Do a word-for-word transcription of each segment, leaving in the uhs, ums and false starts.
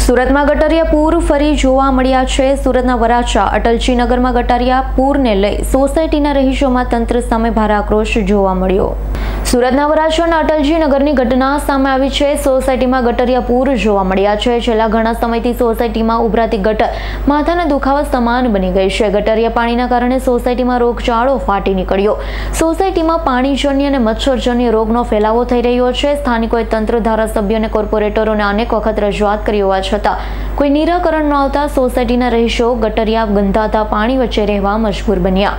સુરતમાં ગટરિયા પૂર ફરી જોવા મળ્યા છે। સુરતના વરાછા અટલજી નગરમાં ગટરિયા પૂરને લઈ સોસાયટીના રહીશોમાં તંત્ર સામે ભારે આક્રોશ જોવા મળ્યો। સુરતના વરાછાના અટલજી નગરની ઘટના સામે આવી છે। સોસાયટીમાં ગટરિયા પૂર જોવા મળ્યા છે। છેલ્લા ઘણા સમયથી સોસાયટીમાં ઉભરાતી ગટર માથાના દુખાવા સમાન બની ગઈ છે। ગટરિયા પાણીના કારણે સોસાયટીમાં રોગચાળો ફાટી નીકળ્યો। સોસાયટીમાં પાણીજન્ય અને મચ્છરજન્ય રોગનો ફેલાવો થઈ રહ્યો છે। સ્થાનિકોએ તંત્ર, ધારાસભ્યો અને કોર્પોરેટરોને અનેક વખત રજૂઆત કરી હોવા છતાં કોઈ નિરાકરણ ન આવતા સોસાયટીના રહીશો ગટરિયા ગંધાતા પાણી વચ્ચે રહેવા મજબૂર બન્યા।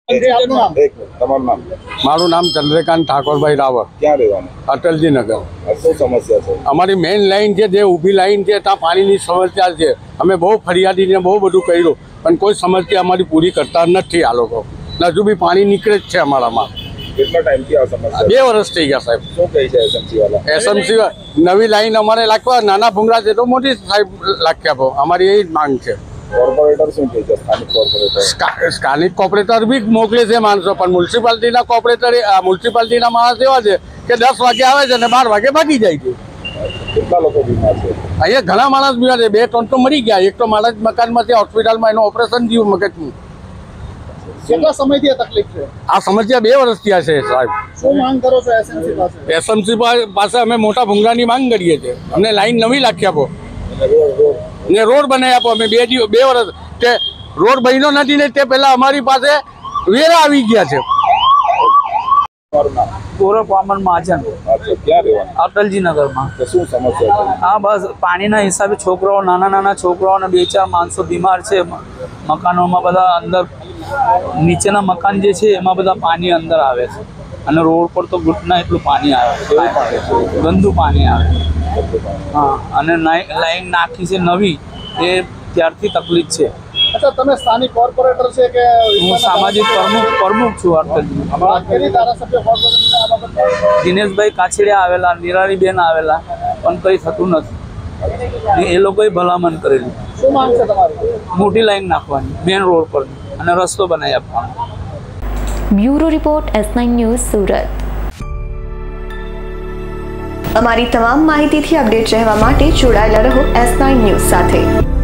મારું નામ ચંદ્રકાંત ઠાકોરભાઈ રાવળ। ક્યાં રહેવાનું? અટલજી નગર। શું સમસ્યા છે? અમારી મેઇન લાઈન છે, જે ઊભી લાઈન છે, ત્યાં પાણીની સમસ્યા છે। અમે બહુ ફરિયાદીને બહુ બધું કર્યું, પણ કોઈ સમસ્યા અમારી પૂરી કરતા નથી આ લોકો। હજુ બી પાણી નીકળે જ છે અમારામાં। કેટલા ટાઈમથી આ સમસ્યા? બે વર્ષ થઈ ગયા સાહેબ। શું કહે છે એસએમસી વાળા? એસએમસી નવી લાઈન અમારે લાખવા, નાના ભૂંગળા છે તો મોટી સાહેબ લાખી આપો, અમારી એ જ માંગ છે। કોર્પોરેટર શું કહે છે? સ્થાનિક કોર્પોરેટર સ્થાનિક કોર્પોરેટર બી મોકલે છે માણસો, પણ મ્યુનિસિપાલિટીના કોર્પોરેટર મ્યુનિસિપાલિટીના માણસ એવા છે કે દસ વાગે આવે છે અને બાર વાગે ભાગી જાય છે। કેટલા લોકો બીમાર છે? અહીંયા ઘણા માણસ બીમાર છે। બે ત્રણ તો મરી ગયા। એક તો માણસ મકાનમાંથી હોસ્પિટલમાં એનું ઓપરેશન થયું મગજનું। કેટલા સમયથી આ તકલીફ છે? આ સમસ્યા બે વર્ષ થયા છે સાહેબ। શું માંગ કરો છો એસએમસી પાસે? એસએમસી પાસે અમે મોટા ભૂંગળાની માંગ કરીએ છીએ। અમને લાઈન નવી લાખી આપો ને રોડ બનાવી આપો। અમે બે દિવસ બે વર્ષ તે રોડ બન્યો નથી ને તે પહેલા અમારી પાસે વેરા આવી ગયા છે। ગૌરવ વામન મહાજન, ક્યાં રહેવાનું? અટલજી નગરમાં। શું સમસ્યા છે? હા, બસ પાણીના હિસાબે છોકરાઓ, નાના નાના છોકરાઓ અને બે ચાર માણસો બીમાર છે। મકાનોમાં બધા અંદર નીચેના મકાન જે છે એમાં બધા પાણી અંદર આવે છે અને રોડ પર તો ઘૂંટના એટલું પાણી આવે છે, ગંદુ પાણી આવે। હા, અને લાઈન નાખી છે નવી, એ ત્યારથી તકલીફ છે। અચ્છા, તમે સ્થાનિક કોર્પોરેટર છે કે? હું સામાજિક પ્રમુખ પ્રમુખ છું અટલજી। દિનેશભાઈ કાછડિયા આવેલા, નિરાળીબેન આવેલા, પણ કંઈ થતું નથી। એ લોકોએ ભલામણ કરેલી। શું માંગ છે તમારી? મોટી લાઈન નાખવાની મેઇન રોડ પર અને રસ્તો બનાવી આપવાનો। Bureau report, S nine news, Surat. અમારી તમામ માહિતીથી અપડેટ રહેવા માટે જોડાયેલા રહો એસ નાઇન ન્યૂઝ સાથે।